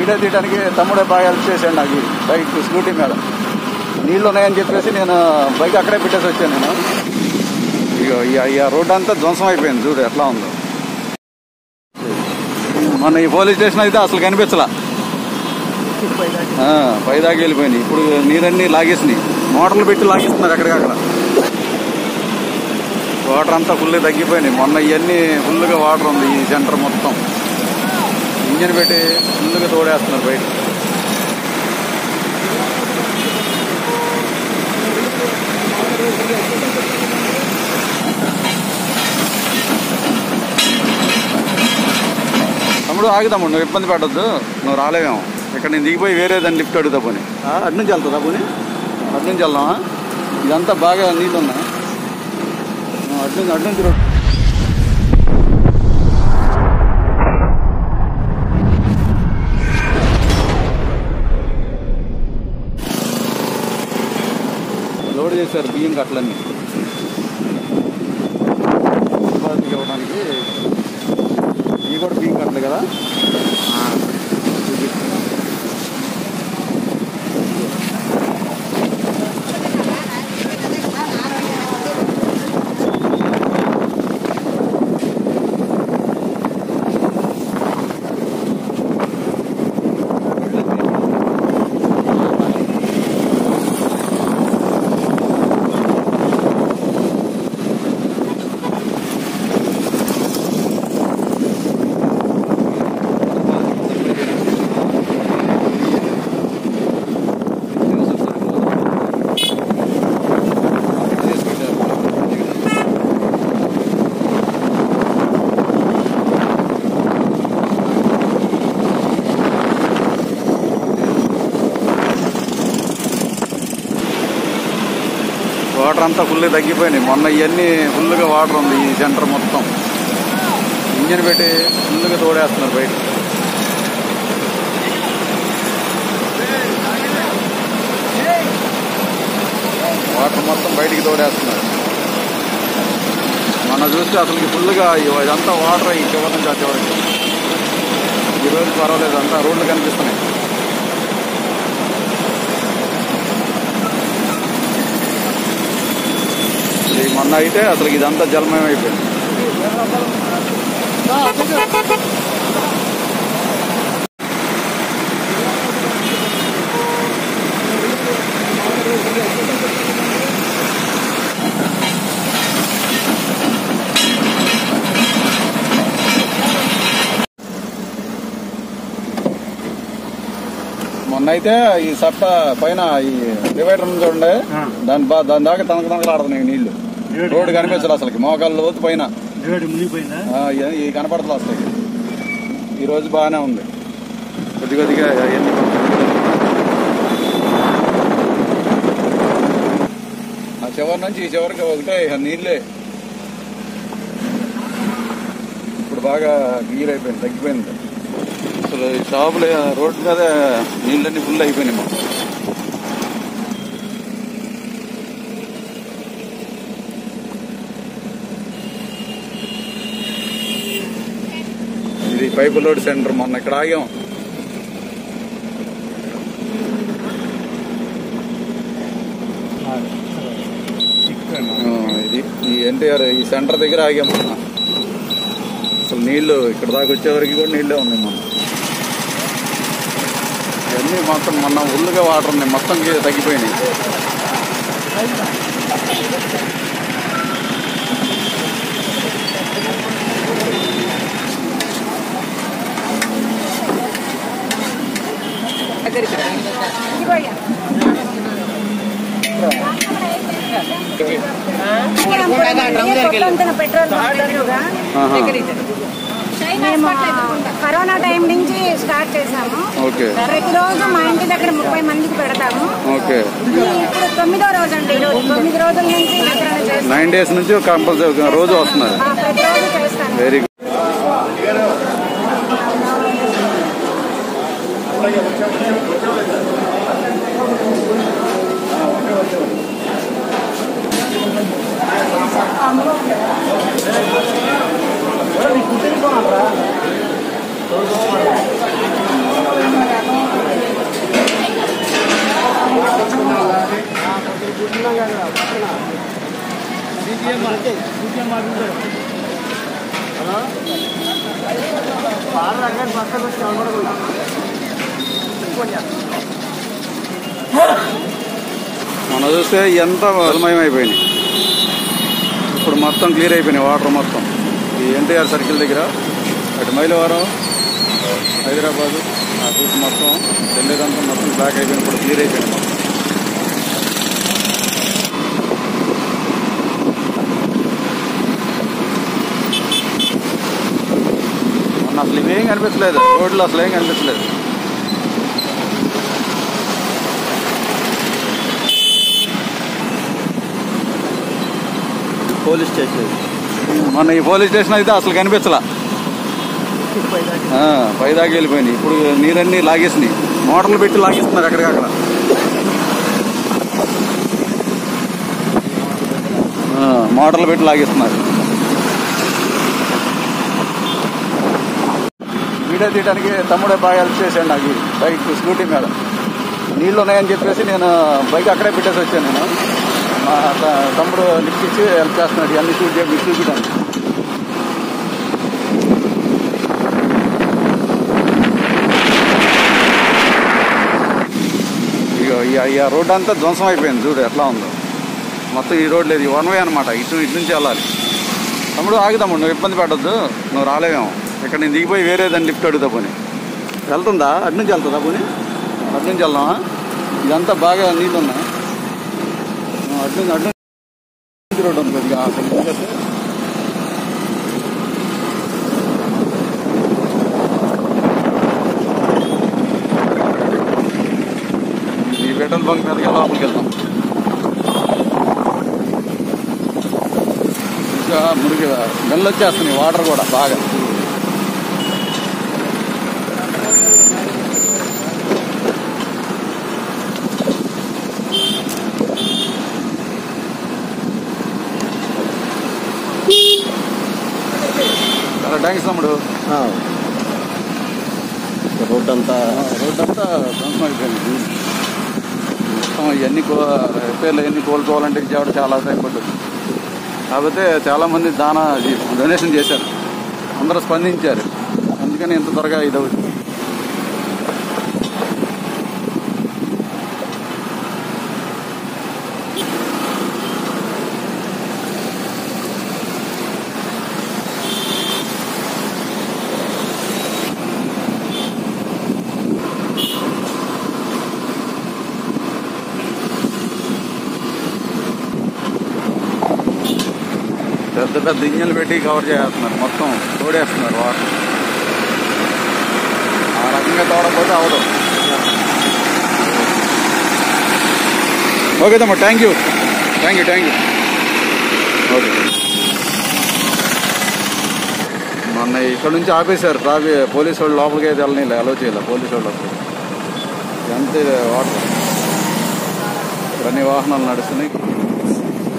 Video తీయడానికి తమ్ముడే బాగా హెల్ప్ చేశాడు నాకు బైక్ స్కూటీ మీద. నీళ్ళు ఉన్నాయని చెప్పేసి నేను బైక్ అక్కడే పెట్టేసి వచ్చాను. నేను ఇక రోడ్డు అంతా ధ్వంసం అయిపోయింది. చూడు ఎట్లా ఉందో. మన ఈ పోలీస్ స్టేషన్ అయితే అసలు కనిపించలా, పైదాకా వెళ్ళిపోయినాయి. ఇప్పుడు నీరన్నీ లాగేసినాయి, మోటార్లు పెట్టి లాగేస్తున్నారు ఎక్కడికక్కడ. వాటర్ అంతా ఫుల్గా తగ్గిపోయినాయి. మొన్న ఇవన్నీ ఫుల్గా వాటర్ ఉంది ఈ సెంటర్ మొత్తం. ఇంజన్ పెట్టి ఫుల్గా తోడేస్తున్నారు బయట. తమ్ముడు ఆగుతాము, నువ్వు ఇబ్బంది పడద్దు, నువ్వు రాలేవేమో. ఇక్కడ నేను దిగిపోయి వేరే దాన్ని లిఫ్ట్ అడుగుతా పోనీ. అటు నుంచి వెళ్తుందా పోనీ? అటు నుంచి వెళ్దామా? ఇదంతా బాగా నీళ్ళు ఉన్నాయి. అటు నుంచి రోడ్ లోడ్ చేశారు బియ్యం కట్టలన్నీ ఇవ్వడానికి. ఇవి కూడా బియ్యం కట్టలు కదా. వాటర్ అంతా ఫుల్గా తగ్గిపోయినాయి. మొన్న ఇవన్నీ ఫుల్గా వాటర్ ఉంది ఈ సెంటర్ మొత్తం. ఇంజన్ పెట్టి ఫుల్గా తోడేస్తున్నారు బయట. వాటర్ మొత్తం బయటికి తోడేస్తున్నారు. మొన్న చూస్తే అసలు ఫుల్గా ఇదంతా వాటర్ ఈ చివరి నుంచి ఆ చివరికి. ఈరోజు పర్వాలేదు, అంతా రోడ్లు కనిపిస్తున్నాయి. మొన్న అయితే అసలు ఇదంతా జలమయం అయిపోయింది. మొన్న అయితే ఈ సట్ట పైన ఈ డివైడర్ ఉంది చూడండి, దాని దాకా తనకలాడుతున్నాయి నీళ్లు. రోడ్డు కనిపించాలి అసలు, మోకాళ్ళ లోతు పైన ఈ కనపడతలు వస్తాయి. ఈ రోజు బాగానే ఉంది, కొద్ది కొద్దిగా ఎన్ని ఆ చివరి నుంచి ఈ చివరికి ఒకటే నీళ్ళే. ఇప్పుడు బాగా క్లియర్ అయిపోయింది, తగ్గిపోయింది. అసలు షాపులు రోడ్డు మీద నీళ్ళన్నీ ఫుల్ అయిపోయినాయి మాకు. ఇది పైపు లోడ్ సెంటర్. మొన్న ఇక్కడ ఆగాం. ఇది ఈ ఎన్టీఆర్ ఈ సెంటర్ దగ్గర ఆగాం మొన్న. అసలు నీళ్లు ఇక్కడ దాకా వచ్చేవరకు కూడా నీళ్ళే ఉన్నాయి. మొన్న ఇవన్నీ మొత్తం మొన్న ఫుల్గా వాటర్ ఉన్నాయి, మొత్తం తగ్గిపోయినాయి. మేము కరోనా టైం నుంచి స్టార్ట్ చేసాము. ప్రతిరోజు మా ఇంటి దగ్గర 30 మందికి పెడతాము. ఇప్పుడు 9వ రోజు అండి. 9 రోజుల నుంచి 9 days నుంచి కంపల్సరీ రోజు వస్తున్నారు. ప్రతిరోజు చేస్తాను. Very good. మనం చూస్తే ఎంత జలమయం అయిపోయినాయి. ఇప్పుడు మొత్తం క్లియర్ అయిపోయినాయి వాటర్ మొత్తం. ఈ ఎన్టీఆర్ సర్కిల్ దగ్గర అటు మైలవరం హైదరాబాదు ఆ రూట్ మొత్తం ఢిల్లీదంతా మొత్తం బ్లాక్ అయిపోయింది. ఇప్పుడు క్లియర్ అయిపోయింది మొత్తం. మొన్న అసలు ఇవేం కనిపించలేదు రోడ్లు, అసలు ఏం కనిపించలేదు. పోలీస్ స్టేషన్ మొన్న ఈ పోలీస్ స్టేషన్ అయితే అసలు కనిపించలా, పైదాకా వెళ్ళిపోయినాయి. ఇప్పుడు నీరన్నీ లాగేసినాయి, మోటార్లు పెట్టి లాగేస్తున్నారు ఎక్కడికక్కడ. మోటార్లు పెట్టి లాగేస్తున్నారు. వీడియో తీయడానికి తమ్ముడే బాగా హెల్ప్ చేశాడు నాకు బైక్ స్కూటీ మీద. నీళ్ళు ఉన్నాయని చెప్పేసి నేను బైక్ అక్కడే పెట్టేసి వచ్చాను. నేను మా తమ్ముడు లిఫ్ట్ ఇచ్చి హెల్ప్ చేస్తున్నాడు అన్ని చూపించడానికి. ఈ రోడ్డు అంతా ధ్వంసం అయిపోయింది. చూడు ఎట్లా ఉందో మొత్తం. ఈ రోడ్ లేదు, ఈ వన్ వే అనమాట. ఇటు నుంచి వెళ్ళాలి. తమ్ముడు ఆగుతాము, నువ్వు ఇబ్బంది పెట్టద్దు, నువ్వు రాలేవేమో. ఇక్కడ నేను దిగిపోయి వేరే దాన్ని లిఫ్ట్ అడుగుతా పోనీ. వెళ్తుందా అటు నుంచి వెళ్తుందా పోనీ? అటు నుంచి వెళ్దామా? ఇదంతా బాగా నీళ్ళు ఉన్నాయి. అటు నుంచి రోడ్డు ఉంది కొద్దిగా అక్కడ నుంచి. ఈ పెట్రోల్ బంక్ మీదకి లోపలికి వెళ్తాం. ఇంకా మురికి స్మెల్ వచ్చేస్తున్నాయి, వాటర్ కూడా బాగా. చాలా థ్యాంక్స్ తమ్ముడు. రోడ్ అంతా ధ్వంసం అయిపోయింది. మొత్తం ఇవన్నీ రిపేర్లు ఎన్ని కోలుకోవాలంటే విజయవాడ చాలా టైం పడుతుంది. కాకపోతే చాలామంది డొనేషన్ చేశారు, అందరూ స్పందించారు. అందుకని ఇంత త్వరగా ఇదవుతుంది. పెద్ద పెద్ద ఇంజన్లు పెట్టి కవర్ చేస్తున్నారు, మొత్తం తోడేస్తున్నారు వాటర్. ఆ రకంగా తోడకపోతే అవదు. ఓకే తమ్ముడు, థ్యాంక్ యూ. ఓకే. మొన్న ఇక్కడ నుంచి ఆపేశారు పోలీసు వాళ్ళు. లోపలికి అయితే వెళ్ళని అలో చేయాలి పోలీసు వాళ్ళు. అప్పుడు అంతే వాటర్. ఇక్కడ అన్ని వాహనాలు నడుస్తున్నాయి.